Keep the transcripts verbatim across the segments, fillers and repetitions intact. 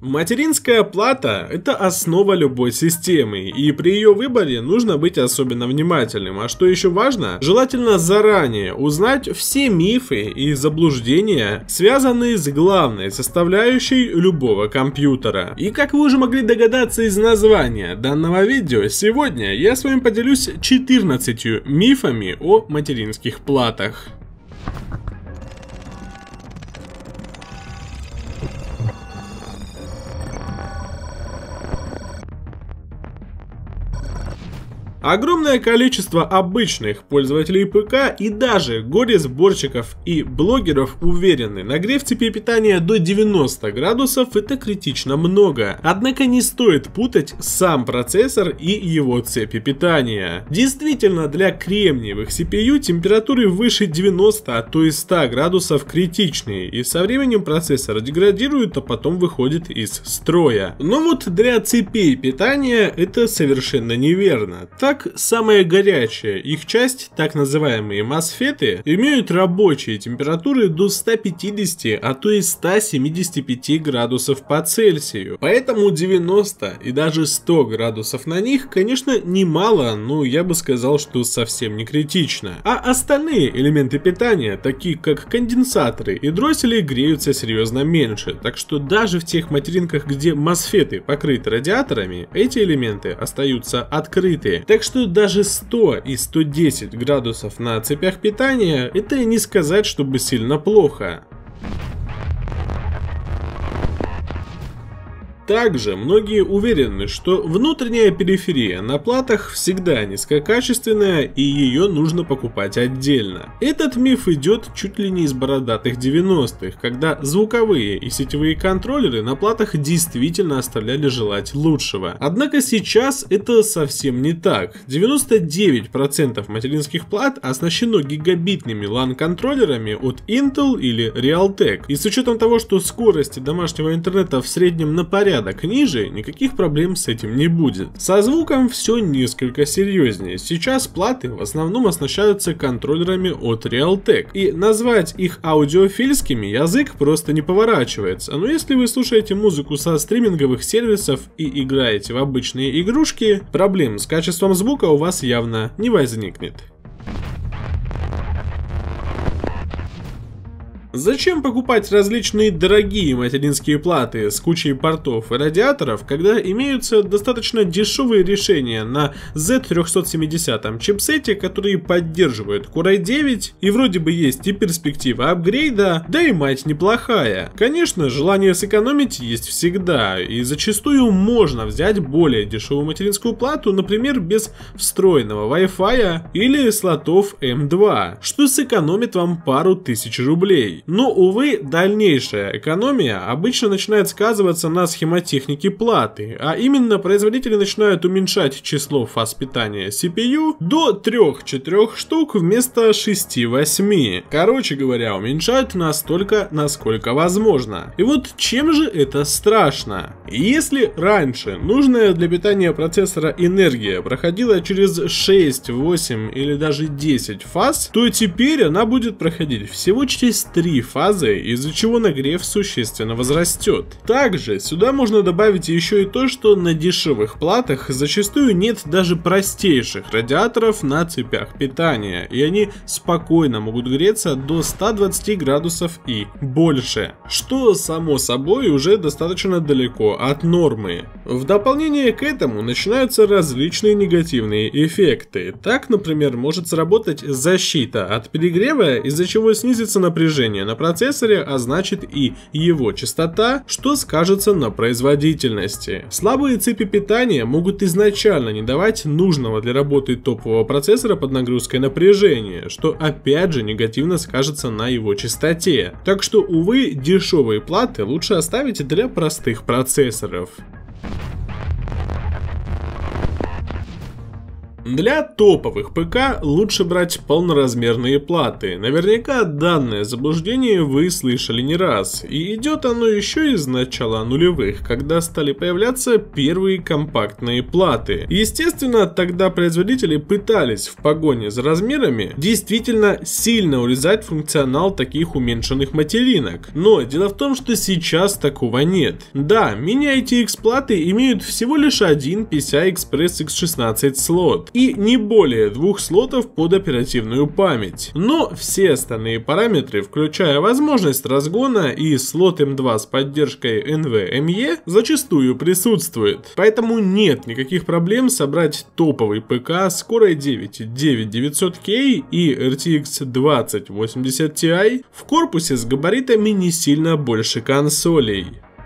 Материнская плата – это основа любой системы, и при ее выборе нужно быть особенно внимательным. А что еще важно, желательно заранее узнать все мифы и заблуждения, связанные с главной составляющей любого компьютера. И как вы уже могли догадаться из названия данного видео, сегодня я с вами поделюсь четырнадцатью мифами о материнских платах. Огромное количество обычных пользователей ПК и даже горе-сборщиков и блогеров уверены, нагрев цепи питания до девяноста градусов это критично много. Однако не стоит путать сам процессор и его цепи питания. Действительно, для кремниевых си пи ю температуры выше девяноста, а то и ста градусов критичные, и со временем процессор деградирует, а потом выходит из строя. Но вот для цепей питания это совершенно неверно. Так, самая горячая их часть, так называемые мосфеты, имеют рабочие температуры до ста пятидесяти, а то и ста семидесяти пяти градусов по Цельсию. Поэтому девяносто и даже сто градусов на них, конечно, немало, но я бы сказал, что совсем не критично. А остальные элементы питания, такие как конденсаторы и дроссели, греются серьезно меньше. Так что даже в тех материнках, где мосфеты покрыты радиаторами, эти элементы остаются открыты. Так что даже сто и сто десять градусов на цепях питания это не сказать, чтобы сильно плохо. Также многие уверены, что внутренняя периферия на платах всегда низкокачественная и ее нужно покупать отдельно. Этот миф идет чуть ли не из бородатых девяностых, когда звуковые и сетевые контроллеры на платах действительно оставляли желать лучшего. Однако сейчас это совсем не так. девяносто девять процентов материнских плат оснащено гигабитными лан-контроллерами от Intel или Realtek. И с учетом того, что скорости домашнего интернета в среднем на порядок ниже, никаких проблем с этим не будет. Со звуком все несколько серьезнее. Сейчас платы в основном оснащаются контроллерами от Realtek, и назвать их аудиофильскими язык просто не поворачивается. Но если вы слушаете музыку со стриминговых сервисов и играете в обычные игрушки, проблем с качеством звука у вас явно не возникнет. Зачем покупать различные дорогие материнские платы с кучей портов и радиаторов, когда имеются достаточно дешевые решения на зет триста семьдесят чипсете, которые поддерживают Core ай девять, и вроде бы есть и перспектива апгрейда, да и мать неплохая. Конечно, желание сэкономить есть всегда, и зачастую можно взять более дешевую материнскую плату, например, без встроенного Wi-Fi или слотов эм два, что сэкономит вам пару тысяч рублей. Но, увы, дальнейшая экономия обычно начинает сказываться на схемотехнике платы, а именно производители начинают уменьшать число фаз питания си пи ю до трёх-четырёх штук вместо шести-восьми. Короче говоря, уменьшают настолько, насколько возможно. И вот чем же это страшно? Если раньше нужная для питания процессора энергия проходила через шесть, восемь или даже десять фаз, то теперь она будет проходить всего через три фазы, из-за чего нагрев существенно возрастет. Также сюда можно добавить еще и то, что на дешевых платах зачастую нет даже простейших радиаторов на цепях питания, и они спокойно могут греться до ста двадцати градусов и больше, что само собой уже достаточно далеко от нормы. В дополнение к этому начинаются различные негативные эффекты. Так, например, может сработать защита от перегрева, из-за чего снизится напряжение на процессоре, а значит и его частота, что скажется на производительности. Слабые цепи питания могут изначально не давать нужного для работы топового процессора под нагрузкой напряжения, что опять же негативно скажется на его частоте. Так что, увы, дешевые платы лучше оставить для простых процессоров. Для топовых ПК лучше брать полноразмерные платы. Наверняка данное заблуждение вы слышали не раз. И идет оно еще из начала нулевых, когда стали появляться первые компактные платы. Естественно, тогда производители пытались в погоне за размерами действительно сильно урезать функционал таких уменьшенных материнок. Но дело в том, что сейчас такого нет. Да, мини-ай ти экс платы имеют всего лишь один пи си ай Express икс шестнадцать слот и не более двух слотов под оперативную память. Но все остальные параметры, включая возможность разгона и слот эм два с поддержкой эн ви эм и, зачастую присутствуют. Поэтому нет никаких проблем собрать топовый ПК с Core ай девять девять девятьсот кей и эр ти экс двадцать восемьдесят ти в корпусе с габаритами не сильно больше консолей.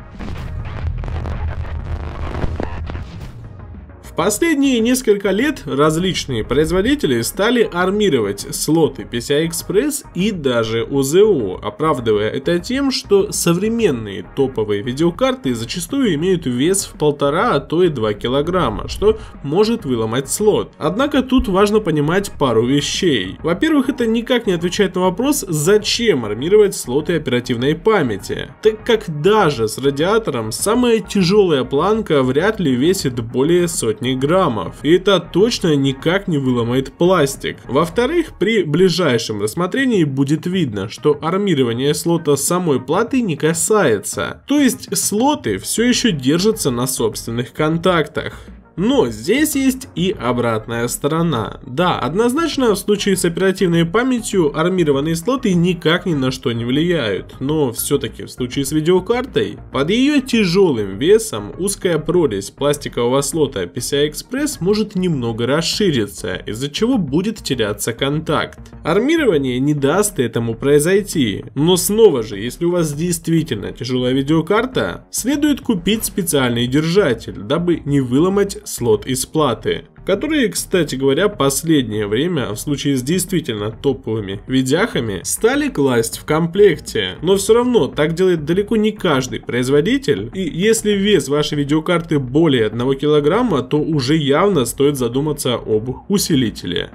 В последние несколько лет различные производители стали армировать слоты пи си ай Express и даже о зэ у, оправдывая это тем, что современные топовые видеокарты зачастую имеют вес в полтора, а то и два килограмма, что может выломать слот. Однако тут важно понимать пару вещей. Во-первых, это никак не отвечает на вопрос, зачем армировать слоты оперативной памяти, так как даже с радиатором самая тяжелая планка вряд ли весит более сотни граммов, и это точно никак не выломает пластик. Во-вторых, при ближайшем рассмотрении будет видно, что армирование слота самой платы не касается, то есть слоты все еще держатся на собственных контактах. Но здесь есть и обратная сторона. Да, однозначно в случае с оперативной памятью армированные слоты никак ни на что не влияют, но все-таки в случае с видеокартой под ее тяжелым весом узкая прорезь пластикового слота пи си ай Express может немного расшириться, из-за чего будет теряться контакт. Армирование не даст этому произойти, но снова же, если у вас действительно тяжелая видеокарта, следует купить специальный держатель, дабы не выломать слот из платы, которые, кстати говоря, последнее время в случае с действительно топовыми видяхами стали класть в комплекте. Но все равно так делает далеко не каждый производитель, и если вес вашей видеокарты более одного килограмма, то уже явно стоит задуматься об усилителе.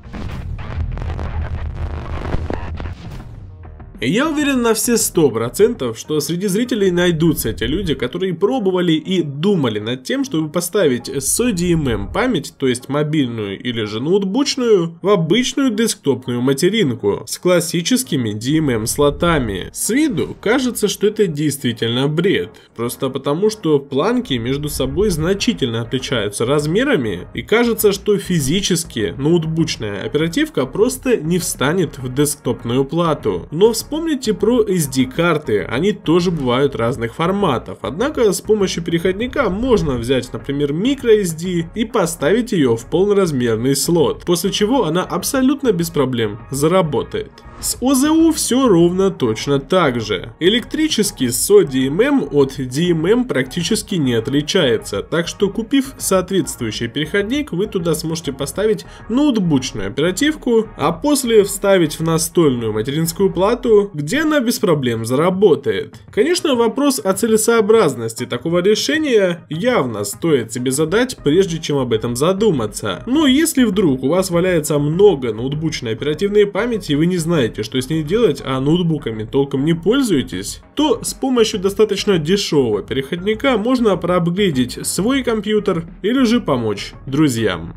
Я уверен на все сто процентов, что среди зрителей найдутся те люди, которые пробовали и думали над тем, чтобы поставить эс о ди эм эм память, то есть мобильную или же ноутбучную, в обычную десктопную материнку с классическими ди эм эм слотами. С виду кажется, что это действительно бред, просто потому что планки между собой значительно отличаются размерами, и кажется, что физически ноутбучная оперативка просто не встанет в десктопную плату. Но вспомните про эс ди-карты, они тоже бывают разных форматов, однако с помощью переходника можно взять, например, microSD и поставить ее в полноразмерный слот, после чего она абсолютно без проблем заработает. С о зэ у все ровно точно так же. Электрический эс о ди эм эм от ди эм эм практически не отличается, так что купив соответствующий переходник, вы туда сможете поставить ноутбучную оперативку, а после вставить в настольную материнскую плату, где она без проблем заработает. Конечно, вопрос о целесообразности такого решения явно стоит себе задать, прежде чем об этом задуматься. Но если вдруг у вас валяется много ноутбучной оперативной памяти и вы не знаете, что с ней делать, а ноутбуками толком не пользуетесь, то с помощью достаточно дешевого переходника можно проапгрейдить свой компьютер или же помочь друзьям.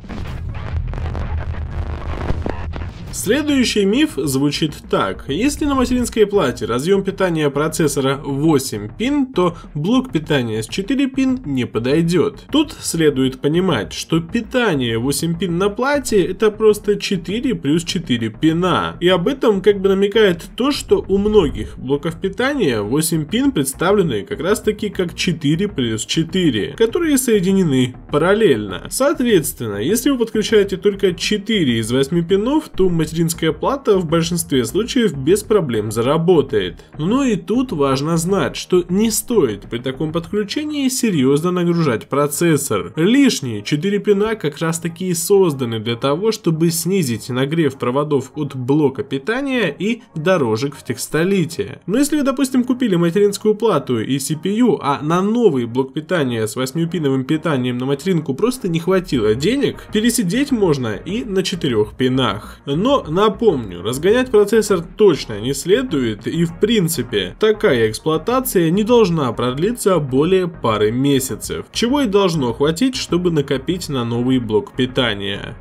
Следующий миф звучит так: если на материнской плате разъем питания процессора восемь пин, то блок питания с четыре пин не подойдет. Тут следует понимать, что питание восемь пин на плате это просто четыре плюс четыре пина, и об этом как бы намекает то, что у многих блоков питания восемь пин представлены как раз таки как четыре плюс четыре, которые соединены параллельно. Соответственно, если вы подключаете только четыре из восьми пинов, то материнская материнская плата в большинстве случаев без проблем заработает. Но и тут важно знать, что не стоит при таком подключении серьезно нагружать процессор. Лишние четыре пина как раз таки и созданы для того, чтобы снизить нагрев проводов от блока питания и дорожек в текстолите. Но если вы, допустим, купили материнскую плату и си пи ю, а на новый блок питания с восьмипиновым питанием на материнку просто не хватило денег, пересидеть можно и на четырех пинах. Но напомню, разгонять процессор точно не следует, и в принципе такая эксплуатация не должна продлиться более пары месяцев, чего и должно хватить, чтобы накопить на новый блок питания.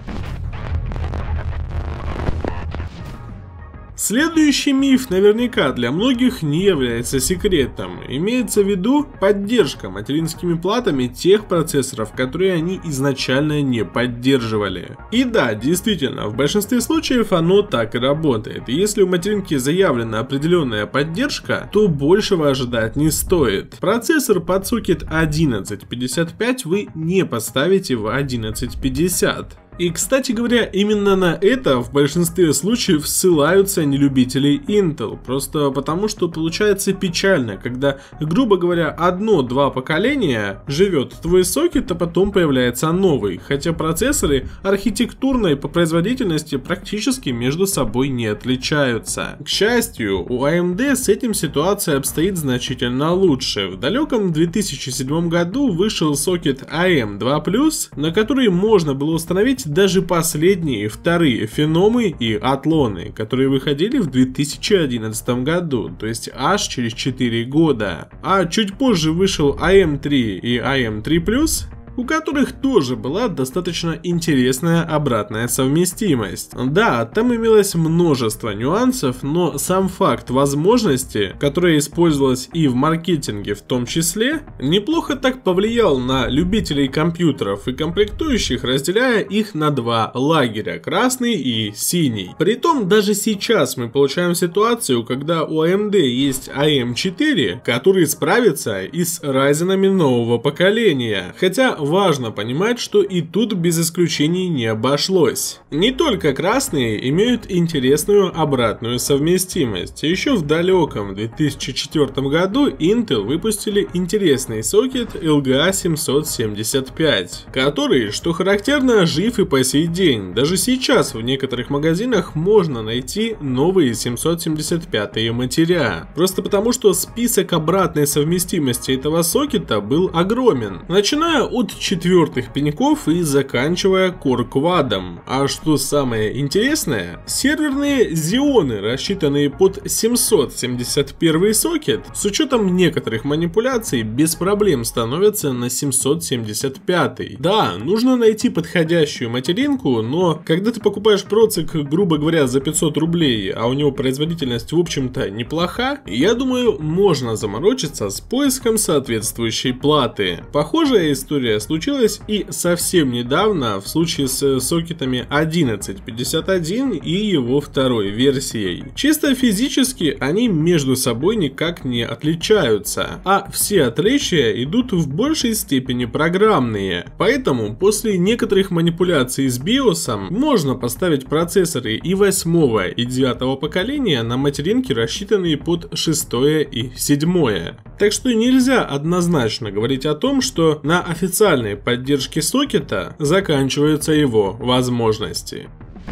Следующий миф наверняка для многих не является секретом. Имеется в виду поддержка материнскими платами тех процессоров, которые они изначально не поддерживали. И да, действительно, в большинстве случаев оно так и работает. И если у материнки заявлена определенная поддержка, то большего ожидать не стоит. Процессор под сокет одиннадцать пятьдесят пять вы не поставите в одиннадцать пятьдесят. И, кстати говоря, именно на это в большинстве случаев ссылаются нелюбители Intel, просто потому что получается печально, когда, грубо говоря, одно-два поколения живет твой сокет, а потом появляется новый, хотя процессоры архитектурно и по производительности практически между собой не отличаются. К счастью, у эй эм ди с этим ситуация обстоит значительно лучше. В далеком две тысячи седьмом году вышел сокет эй эм два плюс, на который можно было установить даже последние вторые феномы и атлоны, которые выходили в две тысячи одиннадцатом году, то есть аж через четыре года. А чуть позже вышел эй эм три и эй эм три плюс, у которых тоже была достаточно интересная обратная совместимость. Да, там имелось множество нюансов, но сам факт возможности, которая использовалась и в маркетинге в том числе, неплохо так повлиял на любителей компьютеров и комплектующих, разделяя их на два лагеря, красный и синий. Притом даже сейчас мы получаем ситуацию, когда у эй эм ди есть эй эм четыре, который справится и с Ryzen'ами нового поколения, хотя важно понимать, что и тут без исключений не обошлось. Не только красные имеют интересную обратную совместимость. Еще в далеком две тысячи четвёртом году Intel выпустили интересный сокет эл джи эй семьсот семьдесят пять, который, что характерно, жив и по сей день. Даже сейчас в некоторых магазинах можно найти новые семьсот семьдесят пятые матеря. Просто потому, что список обратной совместимости этого сокета был огромен. Начиная от четвертых пеньков и заканчивая Core-квадом. А что самое интересное, серверные Xeon, рассчитанные под семьсот семьдесят первый сокет, с учетом некоторых манипуляций, без проблем становятся на семьсот семьдесят пятый. Да, нужно найти подходящую материнку, но когда ты покупаешь процик, грубо говоря, за пятьсот рублей, а у него производительность в общем-то неплоха, я думаю, можно заморочиться с поиском соответствующей платы. Похожая история случилось и совсем недавно в случае с сокетами одиннадцать пятьдесят один и его второй версией. Чисто физически они между собой никак не отличаются, а все отличия идут в большей степени программные. Поэтому после некоторых манипуляций с биосом можно поставить процессоры и восьмого и девятого поколения на материнки, рассчитанные под шестое и седьмое. Так что нельзя однозначно говорить о том, что на официальной поддержке сокета заканчиваются его возможности.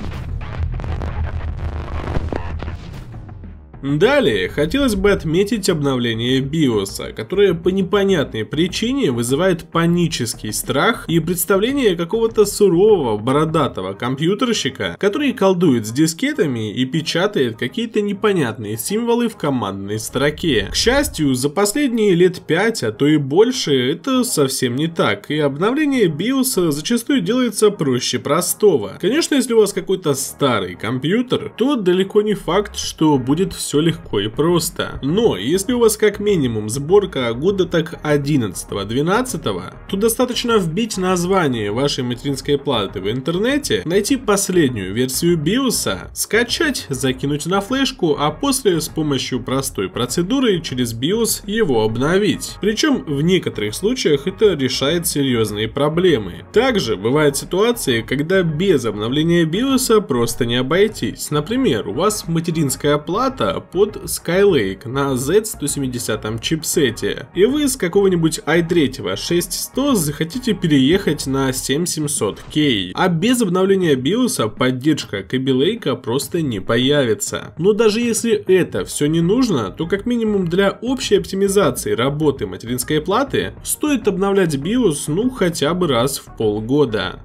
Далее хотелось бы отметить обновление биоса, которое по непонятной причине вызывает панический страх и представление какого-то сурового бородатого компьютерщика, который колдует с дискетами и печатает какие-то непонятные символы в командной строке. К счастью, за последние лет пять, а то и больше, это совсем не так, и обновление биоса зачастую делается проще простого. Конечно, если у вас какой-то старый компьютер, то далеко не факт, что будет все все легко и просто. Но если у вас как минимум сборка года так одиннадцатого-двенадцатого, то достаточно вбить название вашей материнской платы в интернете, найти последнюю версию биоса, скачать, закинуть на флешку, а после с помощью простой процедуры через биос его обновить. Причем в некоторых случаях это решает серьезные проблемы. Также бывают ситуации, когда без обновления биоса просто не обойтись. Например, у вас материнская плата под Skylake на зет сто семьдесят чипсете, и вы с какого-нибудь ай три шесть сто захотите переехать на семь семьсот кей, а без обновления биоса поддержка Kaby Lake просто не появится. Но даже если это все не нужно, то как минимум для общей оптимизации работы материнской платы стоит обновлять биос ну хотя бы раз в полгода.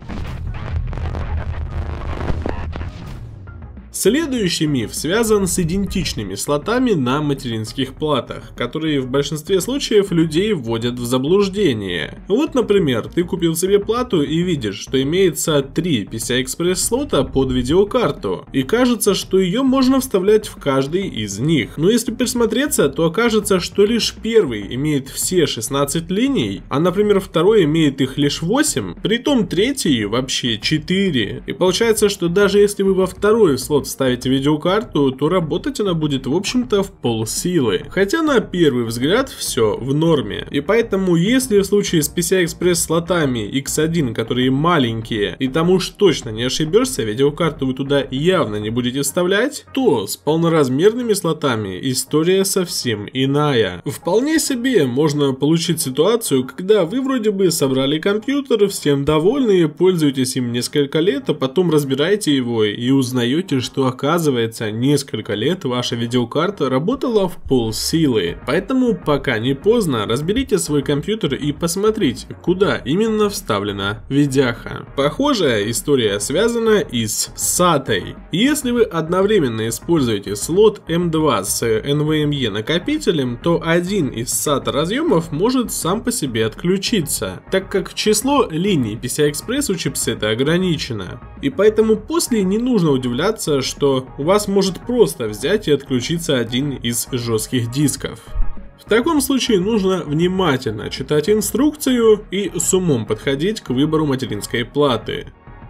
Следующий миф связан с идентичными слотами на материнских платах, которые в большинстве случаев людей вводят в заблуждение. Вот, например, ты купил себе плату и видишь, что имеется три пи си ай Express слота под видеокарту, и кажется, что ее можно вставлять в каждый из них. Но если присмотреться, то окажется, что лишь первый имеет все шестнадцать линий, а, например, второй имеет их лишь восемь, притом третий вообще четыре. И получается, что даже если вы во второй слот ставите видеокарту, то работать она будет в общем-то в полсилы. Хотя на первый взгляд все в норме. И поэтому, если в случае с пи си ай Express слотами икс один, которые маленькие, и там уж точно не ошибешься, видеокарту вы туда явно не будете вставлять, то с полноразмерными слотами история совсем иная. Вполне себе можно получить ситуацию, когда вы вроде бы собрали компьютер, всем довольны, пользуетесь им несколько лет, а потом разбираете его и узнаете, что что оказывается несколько лет ваша видеокарта работала в полсилы. Поэтому пока не поздно, разберите свой компьютер и посмотрите, куда именно вставлена видяха. Похожая история связана и с сатой. Если вы одновременно используете слот эм два с эн ви эм и накопителем, то один из сата разъемов может сам по себе отключиться, так как число линий пи си ай Express у чипсета ограничено. И поэтому после не нужно удивляться, что у вас может просто взять и отключиться один из жестких дисков. В таком случае нужно внимательно читать инструкцию и с умом подходить к выбору материнской платы.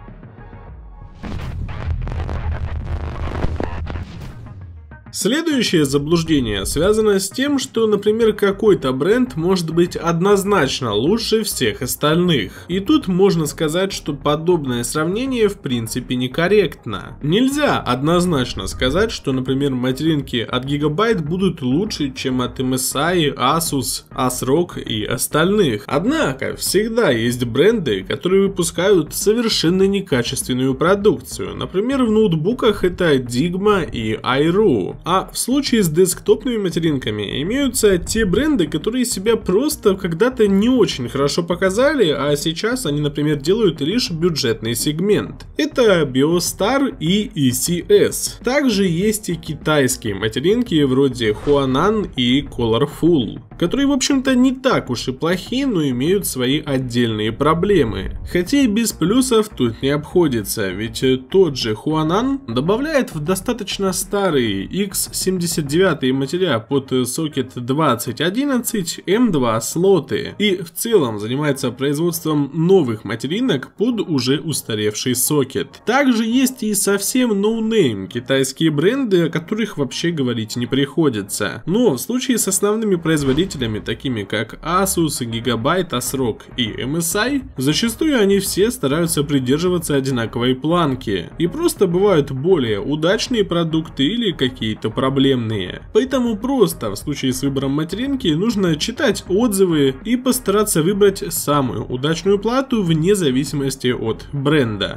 Следующее заблуждение связано с тем, что, например, какой-то бренд может быть однозначно лучше всех остальных. И тут можно сказать, что подобное сравнение в принципе некорректно. Нельзя однозначно сказать, что, например, материнки от Gigabyte будут лучше, чем от эм эс ай, Asus, ASRock и остальных. Однако, всегда есть бренды, которые выпускают совершенно некачественную продукцию. Например, в ноутбуках это Digma и Airu. А в случае с десктопными материнками имеются те бренды, которые себя просто когда-то не очень хорошо показали, а сейчас они, например, делают лишь бюджетный сегмент. Это Biostar и и си эс. Также есть и китайские материнки вроде Huanan и Colorful, которые, в общем-то, не так уж и плохи, но имеют свои отдельные проблемы. Хотя и без плюсов тут не обходится, ведь тот же Huanan добавляет в достаточно старые икс семьдесят девять матеря под сокет двадцать одиннадцать эм два слоты и в целом занимается производством новых материнок под уже устаревший сокет. Также есть и совсем ноунейм китайские бренды, о которых вообще говорить не приходится. Но в случае с основными производителями, такими как Asus, Gigabyte, ASRock и эм эс ай, зачастую они все стараются придерживаться одинаковой планки. И просто бывают более удачные продукты или какие-то проблемные. Поэтому просто в случае с выбором материнки нужно читать отзывы и постараться выбрать самую удачную плату вне зависимости от бренда.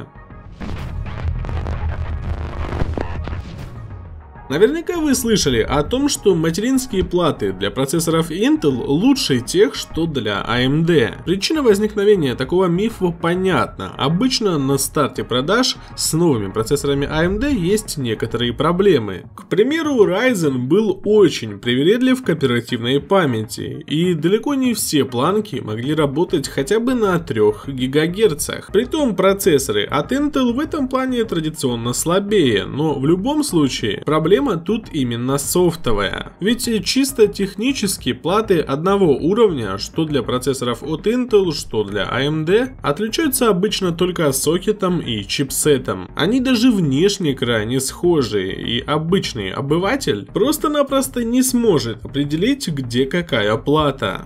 Наверняка вы слышали о том, что материнские платы для процессоров Intel лучше тех, что для эй эм ди. Причина возникновения такого мифа понятна. Обычно на старте продаж с новыми процессорами эй эм ди есть некоторые проблемы. К примеру, Ryzen был очень привередлив к оперативной памяти, и далеко не все планки могли работать хотя бы на трёх гигагерцах. Притом процессоры от Intel в этом плане традиционно слабее, но в любом случае проблемы проблема тут именно софтовая. Ведь чисто технически платы одного уровня, что для процессоров от Intel, что для эй эм ди, отличаются обычно только сокетом и чипсетом. Они даже внешне крайне схожи, и обычный обыватель просто-напросто не сможет определить, где какая плата.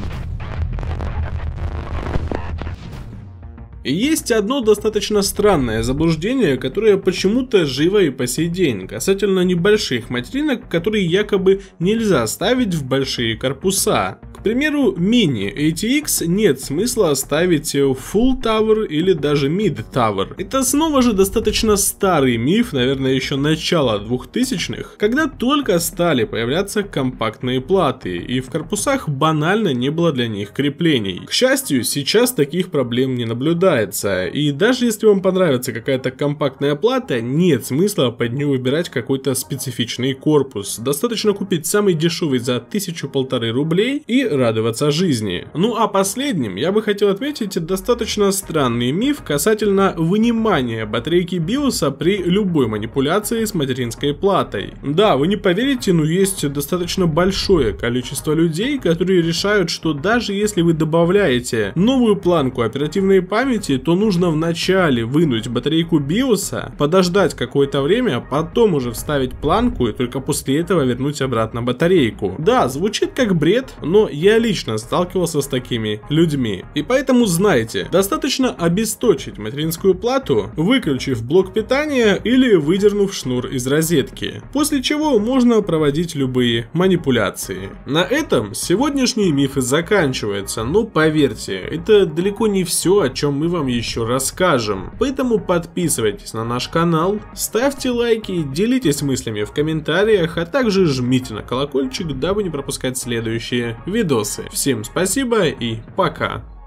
И есть одно достаточно странное заблуждение, которое почему-то живо и по сей день, касательно небольших материнок, которые якобы нельзя ставить в большие корпуса. К примеру, мини эй ти экс нет смысла ставить в Full Tower или даже Mid Tower. Это снова же достаточно старый миф, наверное, еще начала двухтысячных, когда только стали появляться компактные платы, и в корпусах банально не было для них креплений. К счастью, сейчас таких проблем не наблюдается, и даже если вам понравится какая-то компактная плата, нет смысла под нее выбирать какой-то специфичный корпус. Достаточно купить самый дешевый за тысячу-полторы рублей и радоваться жизни. Ну а последним я бы хотел отметить достаточно странный миф касательно вынимания батарейки биоса при любой манипуляции с материнской платой. Да, вы не поверите, но есть достаточно большое количество людей, которые решают, что даже если вы добавляете новую планку оперативной памяти, то нужно вначале вынуть батарейку биоса, подождать какое-то время, потом уже вставить планку и только после этого вернуть обратно батарейку. Да, звучит как бред, но я лично сталкивался с такими людьми. И поэтому знайте, достаточно обесточить материнскую плату, выключив блок питания или выдернув шнур из розетки. После чего можно проводить любые манипуляции. На этом сегодняшние мифы заканчиваются, но поверьте, это далеко не все, о чем мы вам еще расскажем. Поэтому подписывайтесь на наш канал, ставьте лайки, делитесь мыслями в комментариях, а также жмите на колокольчик, дабы не пропускать следующие видосы. Всем спасибо и пока!